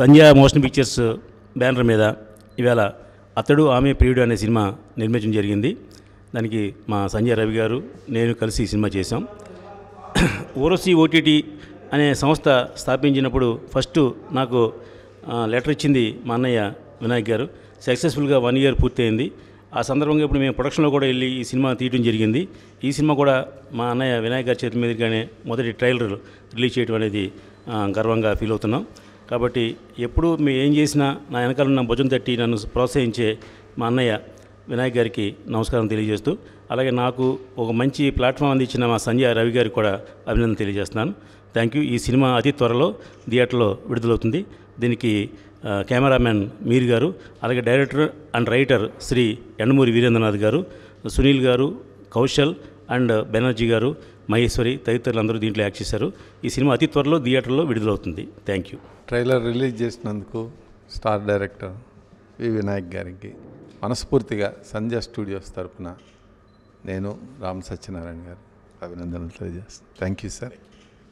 సంధ్య motion pictures banner మీద ఇవాళ అతడు ఆమె ప్రియుడు అనే సినిమా నిర్మించడం జరిగింది. దానికి మా సంజయ్ రవి గారు నేను కలిసి సినిమా చేశాం. ఊరసి ఓటీటీ అనే సంస్థ స్థాపించినప్పుడు ఫస్ట్ నాకు లెటర్ ఇచ్చింది మా అన్నయ్య వినాయక్ గారు. సక్సెస్ఫుల్గా 1 year పూర్తయింది. ఆ సందర్భంగా ఇప్పుడు మేము ప్రొడక్షన్లో కూడా వెళ్ళి ఈ సినిమా తీయడం జరిగింది. ఈ సినిమా కూడా మా అన్నయ్య వినాయక్ గారి చేతి మీదుగానే మొదటి ట్రైలర్ రిలీజ్ చేయడం అనేది గర్వంగా ఫీల్ అవుతున్నాం. కాబట్టి ఎప్పుడు మేము ఏం చేసినా నా వెనకాల ఉన్న భుజం తట్టి నన్ను ప్రోత్సహించే మా అన్నయ్య వినాయక్ గారికి నమస్కారం తెలియజేస్తూ, అలాగే నాకు ఒక మంచి ప్లాట్ఫామ్ అందించిన మా సంజయ్ రవి గారికి కూడా అభినందన తెలియజేస్తున్నాను. Thank you. ఈ సినిమా అతి త్వరలో థియేటర్లో విడుదలవుతుంది. దీనికి కెమెరామెన్ మీర్ గారు, అలాగే director and writer Shri Yandamuri Veerendranath గారు, సునీల్ గారు, కౌశల్ అండ్ బెనర్జీ గారు, మహేశ్వరి తదితరులు అందరూ దీంట్లో యాక్ట్ చేశారు. ఈ సినిమా అతి త్వరలో థియేటర్లో విడుదలవుతుంది. Thank you. ట్రైలర్ రిలీజ్ చేసినందుకు స్టార్ డైరెక్టర్ వి వినాయక్ గారికి మనస్ఫూర్తిగా సంధ్య స్టూడియోస్ తరఫున నేను రామ్ సత్యనారాయణ గారు అభినందనలు తెలియజేస్తాను. Thank you sir.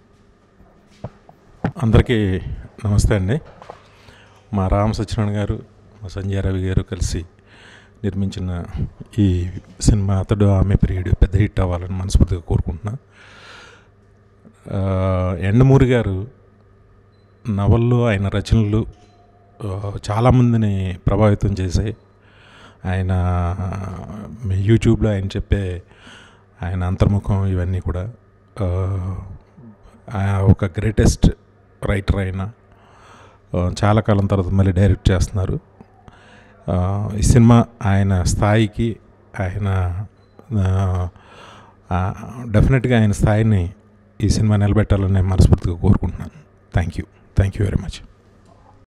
అందరికీ నమస్తే అండి. మా రామ్ సత్యనారాయణ గారు, మా సంజయ్ రవి గారు కలిసి నిర్మించిన ఈ సినిమా అతడు ఆమె ప్రియుడు పెద్ద హిట్ అవ్వాలని మనస్ఫూర్తిగా కోరుకుంటున్నా. ఎండమూరి గారు నవల్లో ఆయన రచనలు చాలామందిని ప్రభావితం చేశాయి. ఆయన యూట్యూబ్లో ఆయన చెప్పే ఆయన అంతర్ముఖం ఇవన్నీ కూడా ఒక గ్రేటెస్ట్ రైటర్ అయిన చాలా కాలం తర్వాత మళ్ళీ డైరెక్ట్ చేస్తున్నారు. ఈ సినిమా ఆయన స్థాయికి ఆయన డెఫినెట్గా ఆయన స్థాయిని ఈ సినిమా నిలబెట్టాలని నేను మనస్ఫూర్తిగా కోరుకుంటున్నాను. Thank you very much.